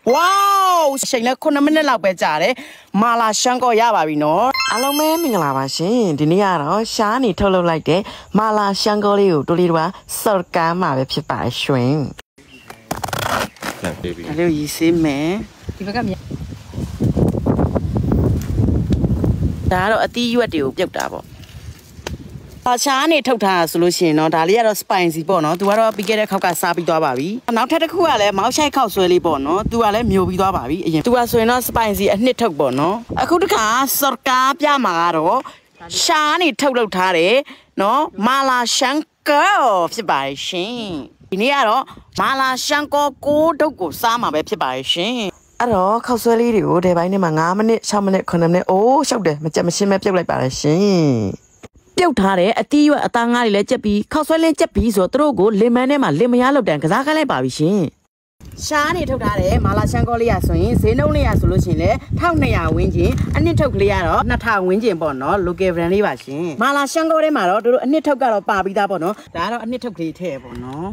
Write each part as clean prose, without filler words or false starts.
Wow! Shane la khona minute လောက်ပဲကြာတယ်။မာလာရှန်ကောရပါပြီနော်။အားလုံးပဲမင်္ဂလာပါရှင်။ဒီနေ့ကတော့ရှားနေထုတ်လုပ်လိုက်တဲ့မာလာရှန်ကောလေးကိုတို့လေးတို့ကစော်ကားမှာပဲဖြစ်ပါရှင်။လက်ပေးပြီ။အဲ့လိုရေးစေးမယ်။ဒီဘက်ကမြဒါကတော့အသီးရွက်တွေကိုပြုတ်တာပေါ့။ရှားနေထုတ်ထားဆိုလို့ရှိရင်တော့ဒါလေးကတော့ spicy ပေါ့နော်သူကတော့ပြီးခဲ့တဲ့ခေါက်ကစားပြီးသွားပါပြီနောက်ထပ်တစ်ခုကလည်းမောက်ရှိုက်ခောက်ဆွဲလေးပေါ့နော်သူကလည်းမျိုးပြီးသွားပါပြီအရင်သူကဆိုရင်တော့ spicy အနှစ်ထုတ်ပေါ့နော်အခုတခါစော်ကားပြမှာကတော့ရှားနေထုတ်လုပ်ထားတယ်နော်မာလာရှန်ကောဖြစ်ပါရှင်ဒီနေ့ကတော့မာလာရှန်ကောကိုဒုတ်ကိုစားမှာပဲဖြစ်ပါရှင်အဲ့တော့ခောက်ဆွဲလေးတွေကိုဒီပိုင်းထဲမှာ9မိနစ်6မိနစ်9မိနစ်အိုးရှောက်တယ်မကြက်မရှင်းပဲပြုတ်လိုက်ပါလေရှင်ပြုတ်ထားတဲ့အတီးရွက်အသားငါးတွေလည်းကြက်ပြီးခောက်ဆွဲလင်းကြက်ပြီးဆိုတော့သူတို့ကိုလင်မန်းထဲမှာလင်မယားလောက်တန်ကစားခိုင်းလိုက်ပါပြီရှင်ရှားနေထုတ်ထားတဲ့မာလာရှန်ကောလေးရဆိုရင်ဈေးနှုန်းလေးရဆိုလို့ရှိရင်လည်း1200ဝန်းကျင်အနှစ်ထုတ်ကလေးကတော့2000ဝန်းကျင်ပေါ့နော် local brand လေးပါရှင်မာလာရှန်ကောထဲမှာတော့တို့အနှစ်ထုတ်ကတော့ပါပြီးသားပေါ့နော်ဒါကတော့အနှစ်ထုတ်ကလေးထည့်ပေါ့နော်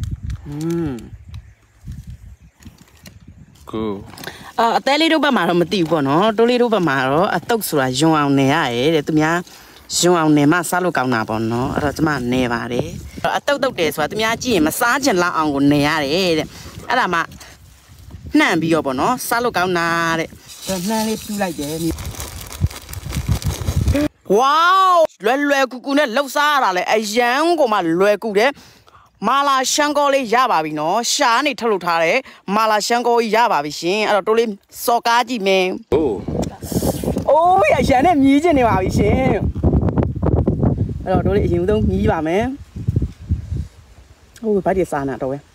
ကိုအသေးလေးတို့ဘက်မှာတော့မသိဘူးပေါ့နော်တိုးလေးတို့ဘက်မှာတော့အတုပ်ဆိုတာယွံအောင်နေရတယ်တဲ့သူများယွံအောင်နေမှစားလို့ကောင်းတာပေါ့နော်အဲ့တော့ကျမနေပါတယ်အတုပ်တုပ်တယ်ဆိုတာသူများကြည့်ရင်မစားချင်လောက်အောင်ကိုနေရတယ်တဲ့အဲ့ဒါမှနှံ့ပြီးတော့ပေါ့နော်စားလို့ကောင်းတာတဲ့နှမ်းလေးပြူလိုက်တယ်ဝေါလွယ်ကူကူနဲ့လှုပ်စားရတာလေအရန်ကိုမှလွယ်ကူတယ်မာလာရှန်ကောလေးရပါပြီနော်ရှားနေထုတ်လုပ်ထားတယ်မာလာရှန်ကောကြီးရပါပြီရှင်အဲ့တော့တိုးလေးစော်ကားကြည့်မင်းအိုးရရန်နဲ့မြည်ကျင်နေပါပြီရှင်အဲ့တော့တို့လေးအရင်ဆုံးမြည်ပါမယ်ဟုတ်ဘာဒီစားနာတော့ပဲ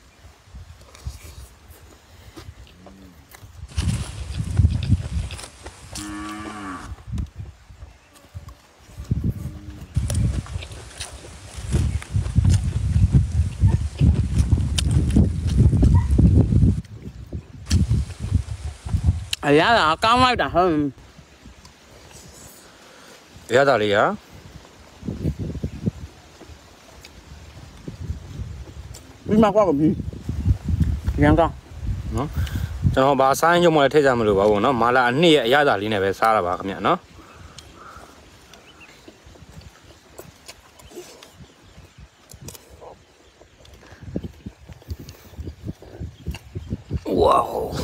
အရာကောင်းလိုက်တာဟုတ်ရတာလေးဟာဒီမှာကွာပြီရန်ကောနော်ကျွန်တော်ဘာစားရင်ရုံမလဲထည့်ကြမလို့ပါဘူးနော်မာလာအနှစ်ရဲ့အရသာလေးနဲ့ပဲစားရပါခင်ဗျနော်ဝေါ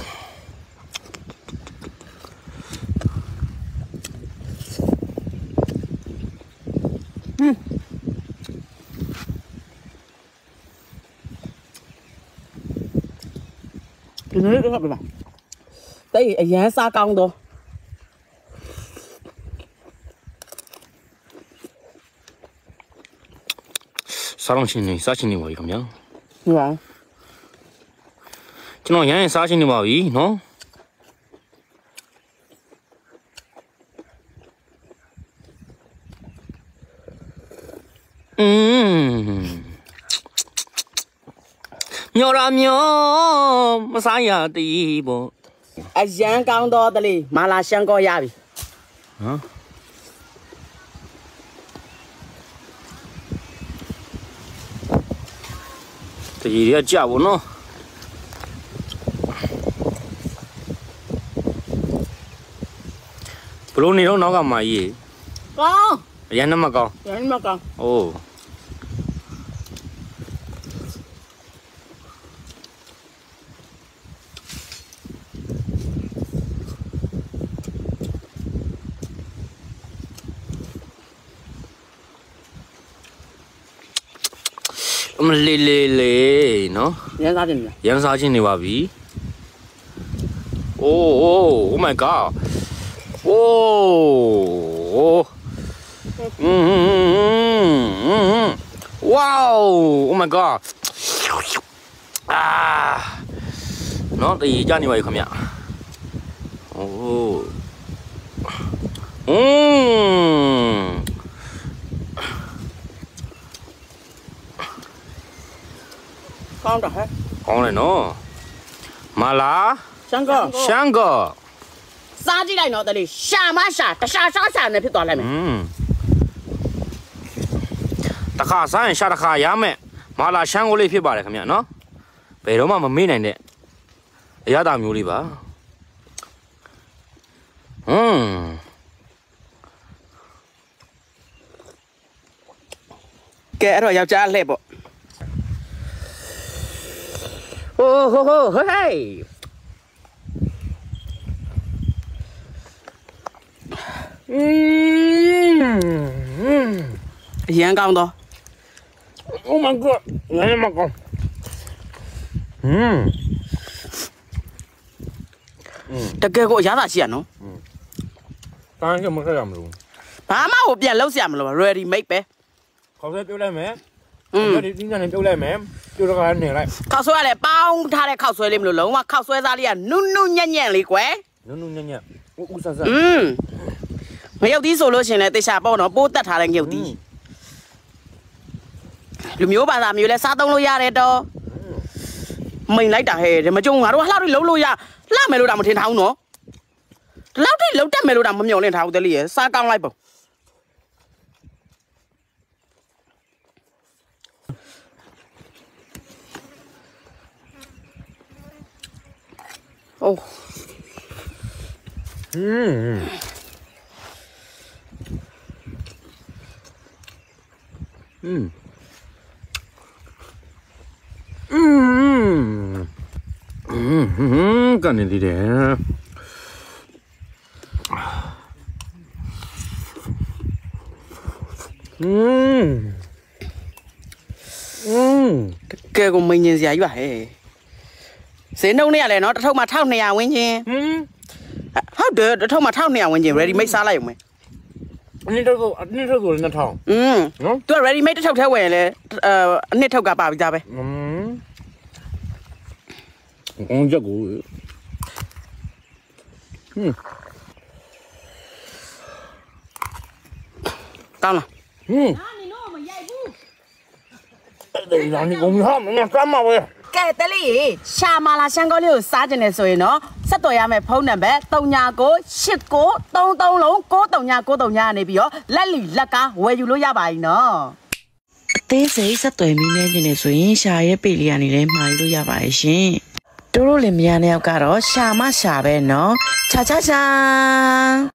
ဒီနေ့တော့ပြပါတိတ်အရန်စားကောင်းတော့စားလုံးချင်းနေစားချင်းနေပါပြီခင်ဗျာဟုတ်ပါကျွန်တော်ရရင်စားချင်းနေပါပြီနော်မျောရမျောမစားရသေးပေါ့အရန်ကောင်းတော့တလေးမာလာရှန်ကောရပြီဟမ်တကြီးရကြပါနော်ဘလို့နေတော့နောက်ကမှကြီးကောင်းအရင်မကောင်းရန်မကောင်းအိုးမလေးလေးနော်ရန်စားခြင်းရန်စားခြင်းနေပါပြီOh my god wow oh my god နော်တည်ကြနေပါပြီခင်ဗျကောင်းတာဟဲ့ကောင်းတယ်နော်မာလာရှန်ကောစားကြည့်လိုက်တော့တလေးရှာမရှာတခြားရှာနဲ့ဖြစ်သွားလိုက်မယ်တခါစားရင်ရှာတခါရမယ်မာလာရှန်ကောလေးဖြစ်ပါတယ်ခင်ဗျနော်ဘယ်တော့မှမမေ့နိုင်တဲ့အရသာမျိုးလေးပါကဲအဲ့တော့ယောက်ျားလှည့်ပေါ့ဟိုဟိုဟိုဟေးအရန်ကောင်းတော့ Oh my god ငါမကောင်းတကယ်ကိုအရသာရှိရနော်တန်းကမခရမလို့ဘာမှကိုပြန်လှုပ်ရမလို့ ready made ပဲခေါက်ဆွဲပြုတ်လိုက်မယ်ဒီတင်းကနေပြုတ်လိုက်မယ်ပြုတ်တော့ကနေလိုက်ခောက်ဆွဲရတယ်ပေါင်းထားတဲ့ခောက်ဆွဲလေးမလို့လုံးဝခောက်ဆွဲသားလေးကနုနုညံ့ညံ့လေးကွယ်နုနုညံ့ညံ့ဦးဆဆငရုတ်သီးဆိုလို့ရှင်လဲတေချာပေါ့နော်ပိုးတက်ထားတဲ့ငရုတ်သီးလူမျိုးဘာသာမျိုးလဲစားသုံးလို့ရတယ်တော့မိန်လိုက်တာဟဲ့ဒီမကြုံငါတို့လှောက်တွေလုံးလို့ရလှမယ်လို့တော့မထင်ထားဘူးနော်ဒီလောက်ထိလုံးတက်မယ်လို့တော့မမျှော်လင့်ထားဘူးတလေးရယ်စားကောင်းလိုက်ပေါ့အိုးကနေသေးတယ်ကဲကိုမင်းချင်းစရာကြီးပါဟဲ့ဈေးနှုန်းနဲ့ရလဲနော်တစ်ထုပ်မှာ1200ဝန်းကျင်ဟုတ်တယ်တစ်ထုပ်မှာ1200ဝန်းကျင် ready made စားလိုက်အောင်မယ်အနည်းထုတ်ဆို2000 နော်သူက ready made တစ်ထုပ်ထဲဝယ်ရင်လဲအနှစ်ထုပ်ကပါပြီးသားပဲချက်ကိုကောင်းလား你弄么ရိုက်ဘူးဒါนี่ကုန်ဟာမင်းကမ်းမှာပဲကဲတလေးရှာမာလာရှန်ကောလေးကိုစားကျင်နေဆိုရင်နော်ဆက်တော်ရမယ်ဖုန်းနံပါတ်399333လုံး9393ကနေပြီးတော့လက်လီလက်ကားဝယ်ယူလို့ရပါ යි နော်အသေးစိတ်ဆက်သွယ်မိနေနေဆိုရင်ရှာရဲ့ပေလေးကနေလည်းမှာယူလို့ရပါတယ်ရှင်တို့လည်းမရတဲ့ယောက်ကတော့ရှာမရှာပဲနော်ချာချာချာ